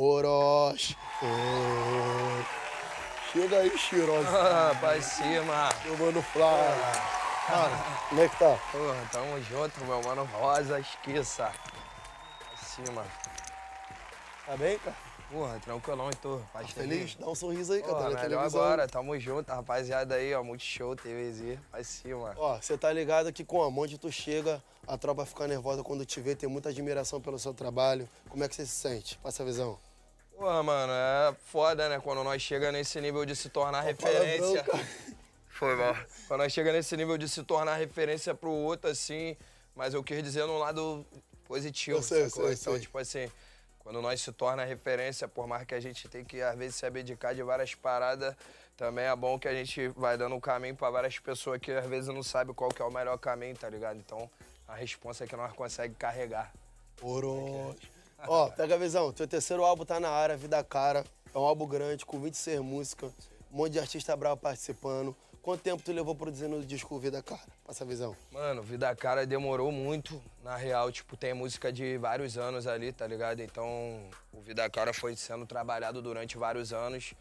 Orochi. Chega aí, Shiroshi. Pra cima. Meu mano Flávio. Cara, como é que tá? Porra, tamo junto, meu mano Rosa, esqueça. Pra cima. Tá bem, cara? Porra, tranquilão, e tu? Tá feliz? Dá um sorriso aí, cara. Porra, Tá na melhor televisão. agora, tamo junto, rapaziada aí, ó, Multishow, TVZ, pra cima. Ó, você tá ligado que com onde tu chega, a tropa fica nervosa quando te vê, tem muita admiração pelo seu trabalho. Como é que você se sente? Passa a visão. Porra, mano, é foda, né, quando nós chega nesse nível de se tornar referência. Foi mal. Quando nós chega nesse nível de se tornar referência pro outro, assim, mas eu quis dizer no lado positivo, Eu sei. Então, tipo assim, quando nós se torna referência, por mais que a gente tem que, às vezes, se abdicar de várias paradas, também é bom que a gente vai dando um caminho pra várias pessoas que, às vezes, não sabem qual que é o melhor caminho, tá ligado? Então, a responsa é que nós conseguimos carregar. Orochi. Ó, pega a visão. Teu terceiro álbum tá na área, Vida Cara. É um álbum grande, com 26 músicas. Um monte de artista bravo participando. Quanto tempo tu levou produzindo o disco Vida Cara? Passa a visão. Mano, Vida Cara demorou muito. Na real, tipo, tem música de vários anos ali, tá ligado? Então, o Vida Cara foi sendo trabalhado durante vários anos.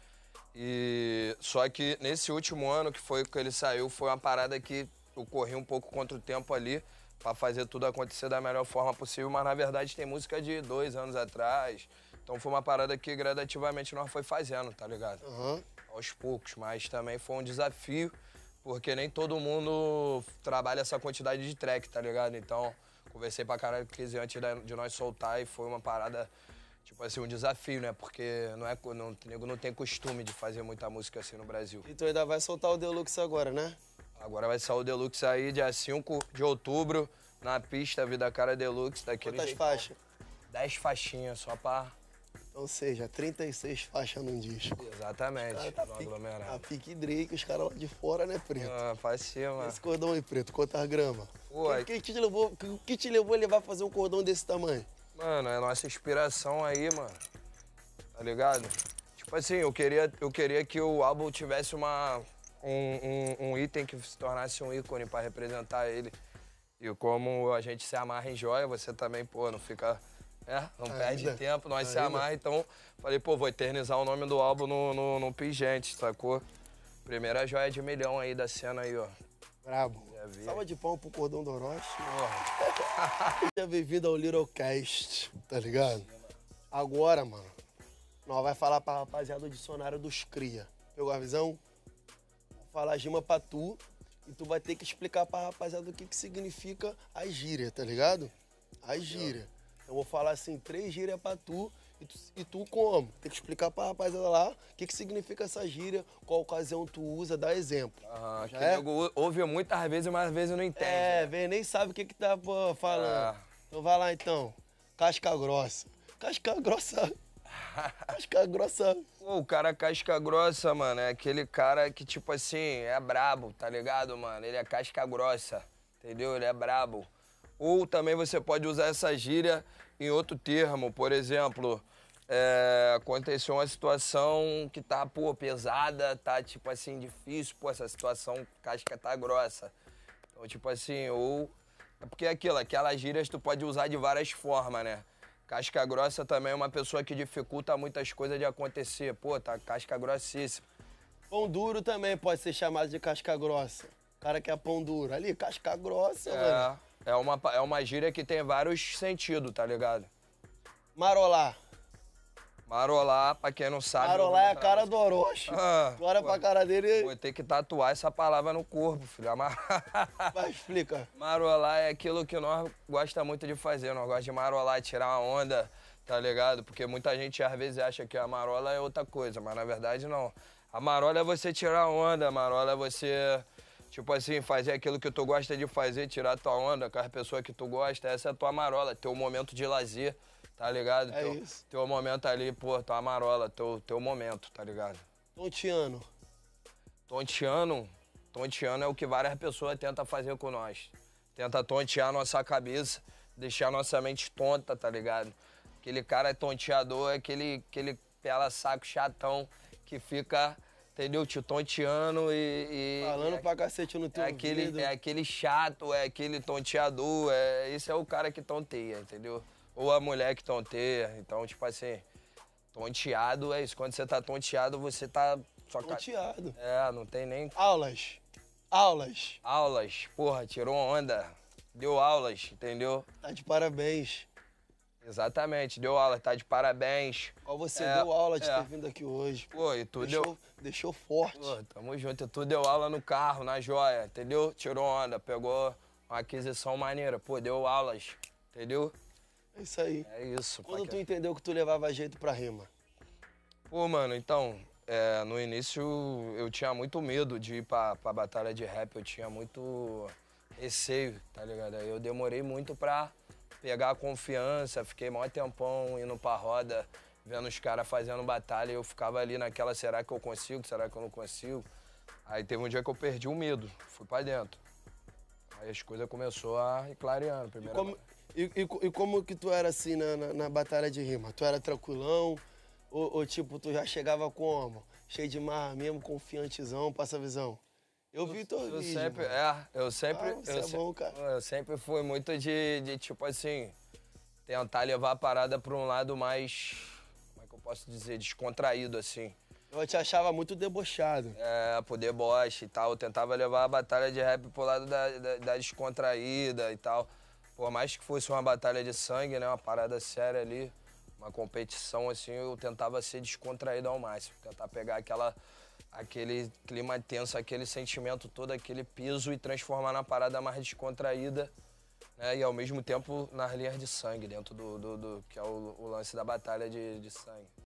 E só que nesse último ano que foi que ele saiu, foi uma parada que eu corri um pouco contra o tempo ali pra fazer tudo acontecer da melhor forma possível, mas na verdade tem música de 2 anos atrás. Então foi uma parada que gradativamente nós foi fazendo, tá ligado? Aos poucos, mas também foi um desafio, porque nem todo mundo trabalha essa quantidade de track, tá ligado? Então, conversei pra caralho com o Kizzy antes de nós soltar e foi uma parada, tipo assim, um desafio, né? Porque nego não tem costume de fazer muita música assim no Brasil. E tu ainda vai soltar o Deluxe agora, né? Agora vai sair o Deluxe aí, dia 5 de outubro, na pista Vida Cara Deluxe, daquele Quantas jeitão. faixas? 10 faixinhas, só pra... Ou seja, 36 faixas num disco. Exatamente, Tá no pique, aglomerado. tá pique Drake, os caras lá de fora, né, Preto? Ah, pra cima. Esse cordão aí, Preto, quantas gramas? Pô, O que te levou a levar a fazer um cordão desse tamanho? Mano, é a nossa inspiração aí, mano. Tá ligado? Tipo assim, eu queria que o álbum tivesse um item que se tornasse um ícone pra representar ele. E como a gente se amarra em joia, você também, pô, não fica... não perde tempo, nós se amarra, então falei, pô, vou eternizar o nome do álbum no Pingente, sacou? Primeira joia de milhão aí da cena aí, ó. Brabo. Salva de pão pro cordão do Orochi. Porra. Seja bem-vindo ao Littlecast, tá ligado? Agora, mano, nós vai falar pra rapaziada do dicionário dos cria. Pegou a visão? Vou falar gíria pra tu e tu vai ter que explicar pra rapaziada o que significa a gíria, tá ligado? A gíria. Eu vou falar assim, 3 gírias pra tu e tu como? Tem que explicar pra rapaziada lá o que significa essa gíria, qual ocasião tu usa, dá exemplo. Que nego ouve muitas vezes, mas às vezes não entende. Vem, nem sabe o que tá falando. Então vai lá então. Casca grossa. Casca grossa. Casca grossa. Pô, o cara casca grossa, mano, é aquele cara que, tipo assim, é brabo, tá ligado, mano? Ele é casca grossa, entendeu? Ele é brabo. Ou também você pode usar essa gíria em outro termo, por exemplo, aconteceu uma situação que tá, pô, pesada, tá, tipo assim, difícil, pô, essa situação, casca tá grossa. Então, tipo assim, ou... É porque é aquelas gírias tu pode usar de várias formas, né? Casca grossa também é uma pessoa que dificulta muitas coisas de acontecer. Pô, tá casca grossíssima. Pão duro também pode ser chamado de casca grossa. O cara que é pão duro. Ali, casca grossa, mano. É uma gíria que tem vários sentidos, tá ligado? Marolar. Marolar, pra quem não sabe... Marolar é a cara do Orochi. Tu olha pra cara dele... Vou ter que tatuar essa palavra no corpo, filho. Vai, explica. Marolar é aquilo que nós gosta muito de fazer. Nós gostamos de marolar, tirar uma onda, tá ligado? Porque muita gente às vezes acha que a marola é outra coisa, mas na verdade não. A marola é você tirar onda, a marola é você... Tipo assim, fazer aquilo que tu gosta de fazer, tirar tua onda com as pessoas que tu gosta, essa é a tua marola, teu momento de lazer, tá ligado? Isso. Teu momento ali, pô, tua marola, teu momento, tá ligado? Tontiano. Tonteando é o que várias pessoas tentam fazer com nós. Tenta tontear nossa cabeça, deixar nossa mente tonta, tá ligado? Aquele cara tonteador é aquele pela-saco chatão que fica... Entendeu? Te tonteando e falando pra cacete no teu ouvido. É aquele chato, é aquele tonteador, esse é o cara que tonteia, entendeu? Ou a mulher que tonteia. Então, tipo assim, tonteado é isso. Quando você tá tonteado, você tá... Tonteado. Não tem nem... Aulas. Aulas. Aulas. Porra, tirou onda. Deu aulas, entendeu? Tá de parabéns. Exatamente, deu aula, tá de parabéns. Qual você deu aula de ter vindo aqui hoje. Pô, e tu deixou forte. Pô, tamo junto. E tu deu aula no carro, na joia, entendeu? Tirou onda, pegou uma aquisição maneira. Pô, deu aulas, entendeu? É isso aí. É isso. Quando tu entendeu que tu levava jeito pra rima? Pô, mano, então, no início eu tinha muito medo de ir pra batalha de rap. Eu tinha muito receio, tá ligado? Aí eu demorei muito pra pegar a confiança, fiquei maior tempão indo pra roda, vendo os caras fazendo batalha, e eu ficava ali naquela, será que eu consigo, será que eu não consigo? Aí teve um dia que eu perdi o medo, fui pra dentro. Aí as coisas começaram a ir clareando. E como que tu era assim na batalha de rima? Tu era tranquilão? Ou tipo, tu já chegava como? Cheio de marra mesmo, confiantezão, passa a visão? Eu vi teu vídeo, eu sempre fui muito de tipo assim, tentar levar a parada pra um lado mais, como é que eu posso dizer, descontraído, assim. Eu te achava muito debochado. Pro deboche e tal. Eu tentava levar a batalha de rap pro lado da descontraída e tal. Por mais que fosse uma batalha de sangue, né, uma parada séria ali, uma competição, assim, eu tentava ser descontraído ao máximo. Tentar pegar aquele clima tenso, aquele sentimento todo, aquele peso e transformar na parada mais descontraída, né? E ao mesmo tempo nas linhas de sangue, dentro do que é o lance da batalha de sangue.